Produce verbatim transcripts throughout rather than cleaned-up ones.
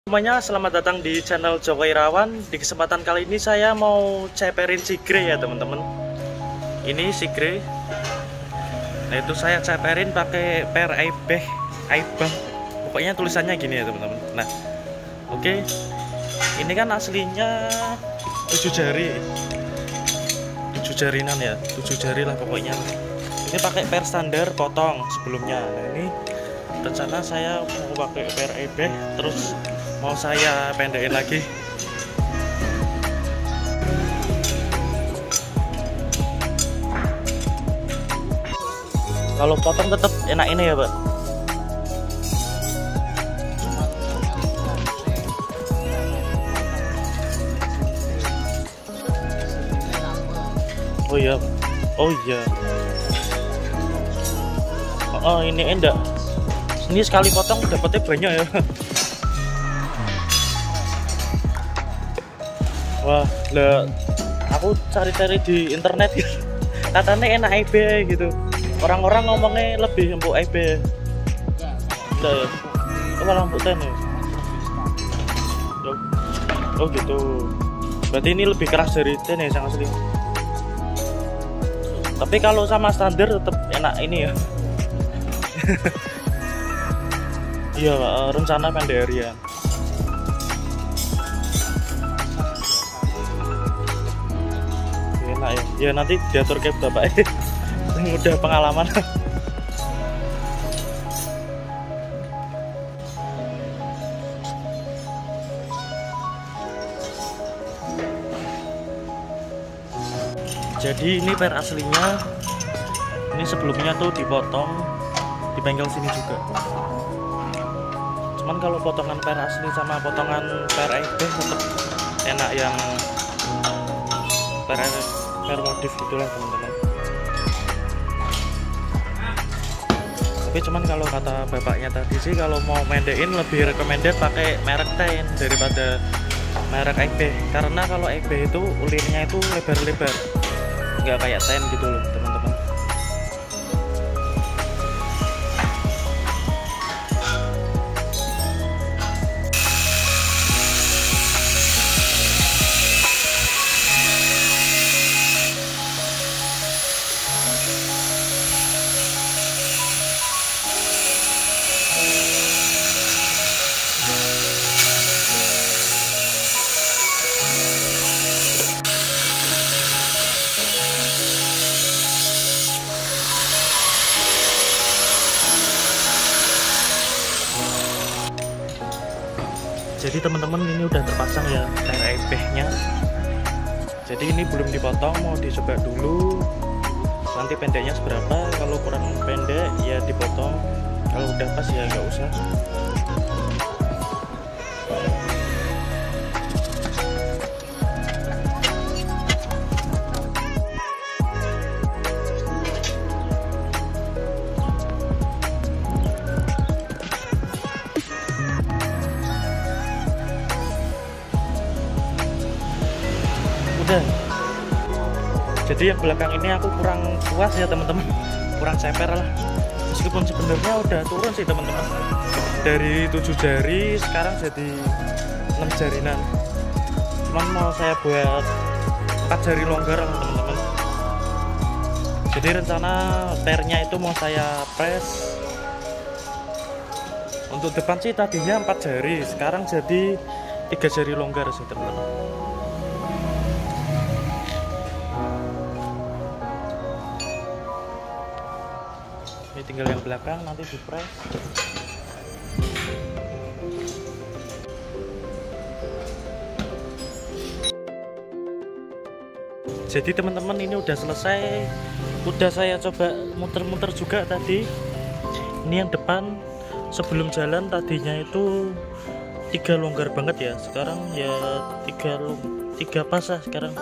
Semuanya, selamat datang di channel Joko Irawan. Di kesempatan kali ini saya mau ceperin sigre ya teman-teman. Ini sigre. Nah itu saya ceperin pakai per Aibeh, Aibang. Pokoknya tulisannya gini ya teman-teman. Nah, oke. Okay. Ini kan aslinya tujuh jari, tujuh jarinan ya, tujuh jari lah pokoknya. Ini pakai per standar potong sebelumnya. Nah ini rencana saya mau pakai per Aibeh, terus mau saya pendekin lagi. Kalau potong tetap enak ini ya Pak. Oh iya, oh iya. Oh ini enggak. Ini sekali potong dapatnya banyak ya. Wah, lah aku cari-cari di internet gitu. Katanya enak I B gitu. Orang-orang ngomongnya lebih empuk I B. Enggak ya? Itu malah empuk ten ya? Oh gitu. Berarti ini lebih keras dari ten ya, sangat asli. Tapi kalau sama standar tetap enak ini ya. Iya, rencana penderian. Enak ya. Ya nanti diatur ke bapak. Udah pengalaman. Jadi ini per aslinya, ini sebelumnya tuh dipotong di bengkel sini juga. Cuman kalau potongan per asli sama potongan per Aibeh tetap enak yang per, per modif gitulah teman-teman. Tapi cuman kalau kata bapaknya tadi sih, kalau mau mendekin lebih recommended pakai merek ten daripada merek Aibeh, karena kalau Aibeh itu ulirnya itu lebar-lebar, nggak kayak ten gitu loh teman-teman. Jadi teman-teman ini udah terpasang ya per Aibeh-nya. Jadi ini belum dipotong, mau dicoba dulu nanti pendeknya seberapa. Kalau kurang pendek ya dipotong, kalau udah pas ya nggak usah. Jadi yang belakang ini aku kurang puas ya teman-teman, kurang ceper lah. Meskipun sebenarnya udah turun sih teman-teman, dari tujuh jari sekarang jadi enam jarinan. Cuman mau saya buat empat jari longgar lah teman-teman. Jadi rencana pernya itu mau saya press. Untuk depan sih tadinya empat jari, sekarang jadi tiga jari longgar sih teman-teman. Ini tinggal yang belakang nanti di press. Jadi teman-teman ini udah selesai, udah saya coba muter-muter juga tadi. Ini yang depan sebelum jalan tadinya itu tiga longgar banget ya, sekarang ya tiga tiga pas lah sekarang.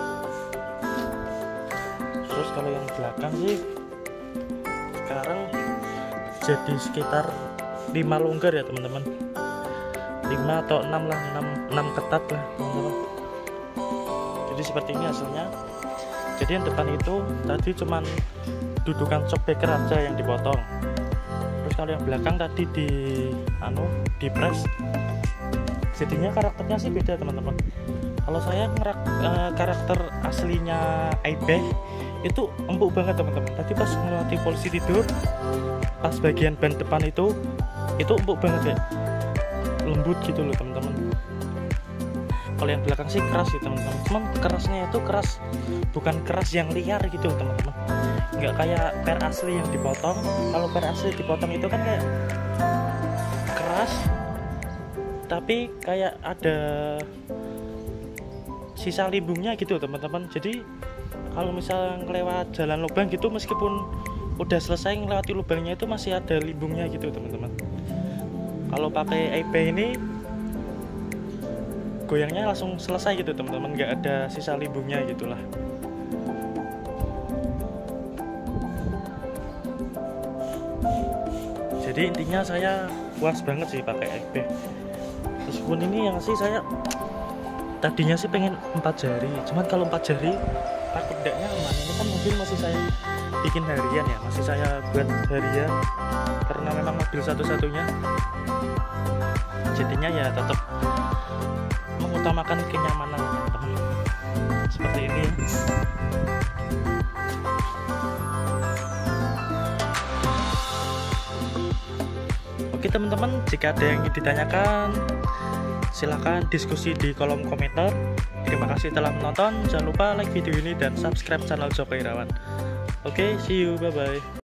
Terus kalau yang belakang sih sekarang jadi sekitar lima longgar ya teman-teman, lima atau enam lah, enam ketat lah teman-teman. Jadi seperti ini hasilnya. Jadi yang depan itu tadi cuman dudukan shockbreaker aja yang dipotong. Terus kalau yang belakang tadi di anu di press jadinya karakternya sih beda teman-teman. Kalau saya ngerak, uh, karakter aslinya Aibeh itu empuk banget teman-teman. Tadi pas ngelatih polisi tidur, pas bagian ban depan itu itu empuk banget ya, lembut gitu loh teman-teman. Kalau yang belakang sih keras sih teman-teman, cuman kerasnya itu keras, bukan keras yang liar gitu teman-teman, nggak kayak per asli yang dipotong. Kalau per asli dipotong itu kan kayak keras tapi kayak ada sisa limbungnya gitu teman-teman. Jadi kalau misalnya ngelewat jalan lubang gitu, meskipun udah selesai ngelewati lubangnya itu masih ada limbungnya gitu teman-teman. Kalau pakai Aibeh ini goyangnya langsung selesai gitu teman-teman, nggak ada sisa limbungnya gitulah. Jadi intinya saya puas banget sih pakai Aibeh. Meskipun ini yang sih saya tadinya sih pengen empat jari, cuman kalau empat jari takut tidak nyaman. Ini kan mobil masih saya bikin harian ya, masih saya buat harian karena memang mobil satu-satunya. Jadinya ya tetap mengutamakan kenyamanan teman-teman, seperti ini. Oke teman-teman, jika ada yang ingin ditanyakan silahkan diskusi di kolom komentar. Terima kasih telah menonton, jangan lupa like video ini dan subscribe channel Joko Irawan. Oke, see you, bye bye.